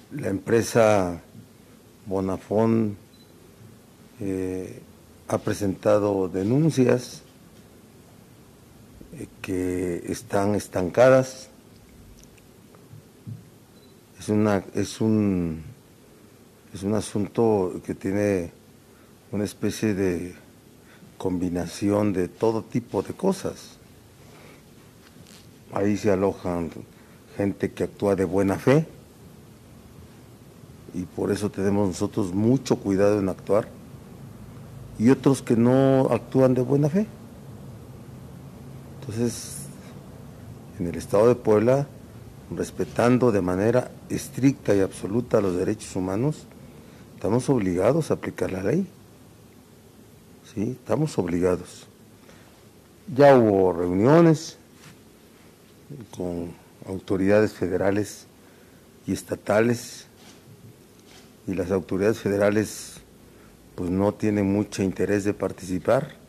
La empresa Bonafont ha presentado denuncias que están estancadas. Es un asunto que tiene una especie de combinación de todo tipo de cosas. Ahí se alojan gente que actúa de buena fe y por eso tenemos nosotros mucho cuidado en actuar, y otros que no actúan de buena fe. Entonces, en el estado de Puebla, respetando de manera estricta y absoluta los derechos humanos, estamos obligados a aplicar la ley. ¿Sí? Estamos obligados. Ya hubo reuniones con autoridades federales y estatales, y las autoridades federales pues no tienen mucho interés de participar,